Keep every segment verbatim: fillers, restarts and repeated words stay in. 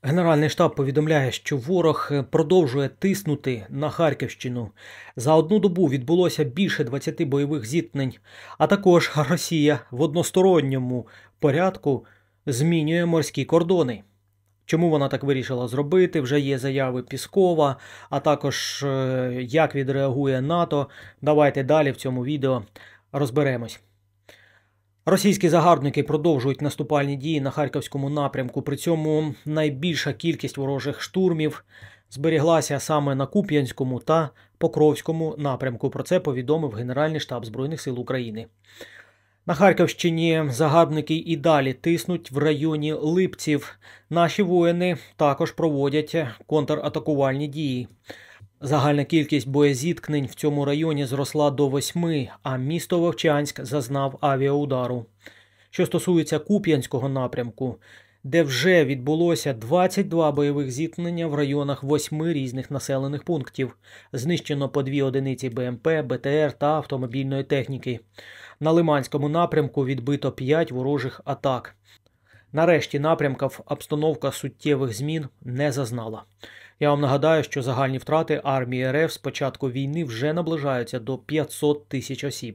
Генеральний штаб повідомляє, що ворог продовжує тиснути на Харківщину. За одну добу відбулося більше двадцяти бойових зіткнень, а також Росія в односторонньому порядку змінює морські кордони. Чому вона так вирішила зробити? Вже є заяви Піскова, а також як відреагує НАТО. Давайте далі в цьому відео розберемось. Російські загарбники продовжують наступальні дії на Харківському напрямку, при цьому найбільша кількість ворожих штурмів зберіглася саме на Куп'янському та Покровському напрямку. Про це повідомив Генеральний штаб Збройних сил України. На Харківщині загарбники і далі тиснуть в районі Липців. Наші воїни також проводять контратакувальні дії. Загальна кількість боєзіткнень в цьому районі зросла до восьми, а місто Вовчанськ зазнав авіаудару. Що стосується Куп'янського напрямку, де вже відбулося двадцять два бойових зіткнення в районах восьми різних населених пунктів. Знищено по дві одиниці БМП, БТР та автомобільної техніки. На Лиманському напрямку відбито п'ять ворожих атак. На решті напрямків обстановка суттєвих змін не зазнала. Я вам нагадаю, що загальні втрати армії РФ з початку війни вже наближаються до п'ятсот тисяч осіб.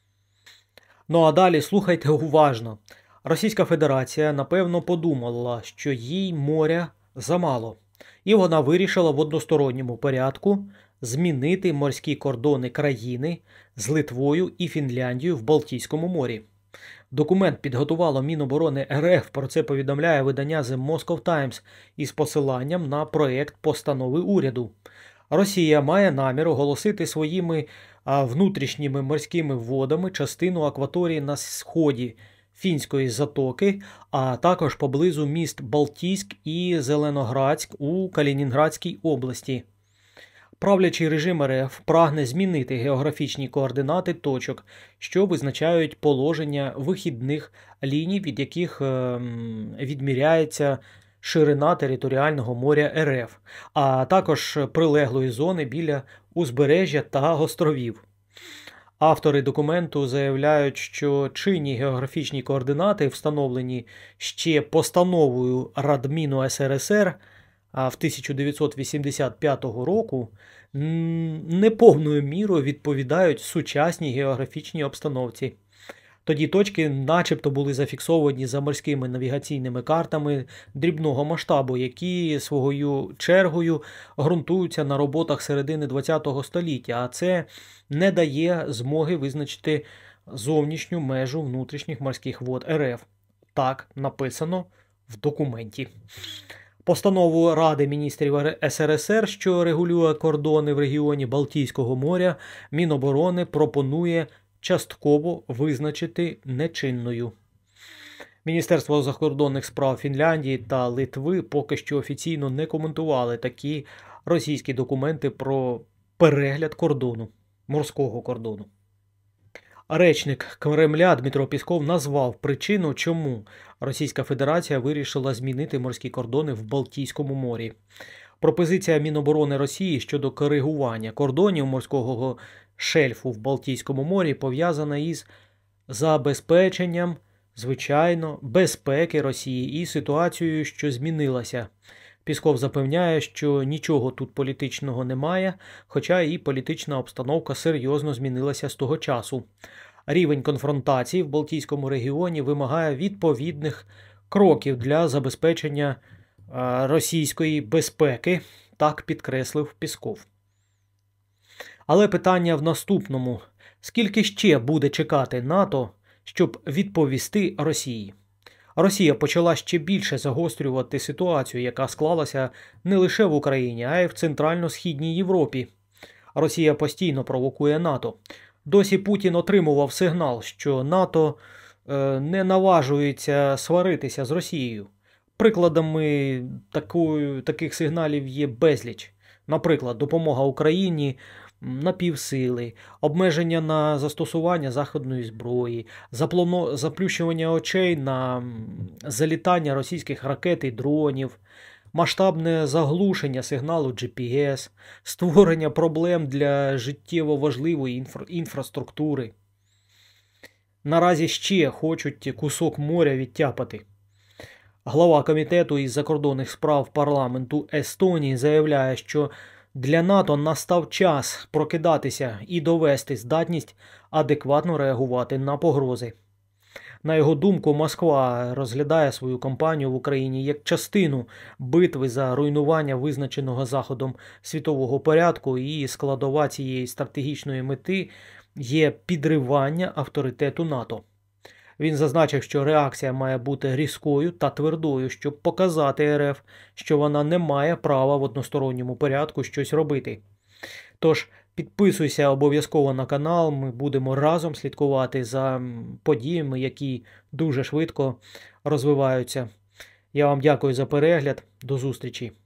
Ну а далі слухайте уважно. Російська Федерація, напевно, подумала, що їй моря замало. І вона вирішила в односторонньому порядку змінити морські кордони країни з Литвою і Фінляндією в Балтійському морі. Документ підготувало Міноборони РФ, про це повідомляє видання The Moscow Times із посиланням на проєкт постанови уряду. Росія має намір оголосити своїми внутрішніми морськими водами частину акваторії на сході Фінської затоки, а також поблизу міст Балтійськ і Зеленоградськ у Калінінградській області. Правлячий режим РФ прагне змінити географічні координати точок, що визначають положення вихідних ліній, від яких відміряється ширина територіального моря РФ, а також прилеглої зони біля узбережжя та островів. Автори документу заявляють, що чинні географічні координати, встановлені ще постановою Радміну СРСР в тисяча дев'ятсот вісімдесят п'ятого року, неповною мірою відповідають сучасній географічній обстановці. Тоді точки начебто були зафіксовані за морськими навігаційними картами дрібного масштабу, які своєю чергою ґрунтуються на роботах середини ХХ століття, а це не дає змоги визначити зовнішню межу внутрішніх морських вод РФ. Так написано в документі. Постанову Ради міністрів СРСР, що регулює кордони в регіоні Балтійського моря, Міноборони пропонує частково визначити нечинною. Міністерство закордонних справ Фінляндії та Литви поки що офіційно не коментували такі російські документи про перегляд кордону, морського кордону. Речник Кремля Дмитро Пісков назвав причину, чому Російська Федерація вирішила змінити морські кордони в Балтійському морі. Пропозиція Міноборони Росії щодо коригування кордонів морського шельфу в Балтійському морі пов'язана із забезпеченням, звичайно, безпеки Росії і ситуацією, що змінилася. Пісков запевняє, що нічого тут політичного немає, хоча і політична обстановка серйозно змінилася з того часу. Рівень конфронтації в Балтійському регіоні вимагає відповідних кроків для забезпечення російської безпеки, так підкреслив Пісков. Але питання в наступному. Скільки ще буде чекати НАТО, щоб відповісти Росії? Росія почала ще більше загострювати ситуацію, яка склалася не лише в Україні, а й в Центрально-Східній Європі. Росія постійно провокує НАТО. Досі Путін отримував сигнал, що НАТО е, не наважується сваритися з Росією. Прикладами такої, таких сигналів є безліч. Наприклад, допомога Україні на півсили, обмеження на застосування заходної зброї, заплано... заплющування очей на залітання російських ракет і дронів, масштабне заглушення сигналу джі пі ес, створення проблем для життєво важливої інфра... інфраструктури. Наразі ще хочуть кусок моря відтяпати. Глава комітету із закордонних справ парламенту Естонії заявляє, що для НАТО настав час прокидатися і довести здатність адекватно реагувати на погрози. На його думку, Москва розглядає свою кампанію в Україні як частину битви за руйнування визначеного Заходом світового порядку, і складова цієї стратегічної мети є підривання авторитету НАТО. Він зазначив, що реакція має бути різкою та твердою, щоб показати РФ, що вона не має права в односторонньому порядку щось робити. Тож, підписуйся обов'язково на канал, ми будемо разом слідкувати за подіями, які дуже швидко розвиваються. Я вам дякую за перегляд, до зустрічі!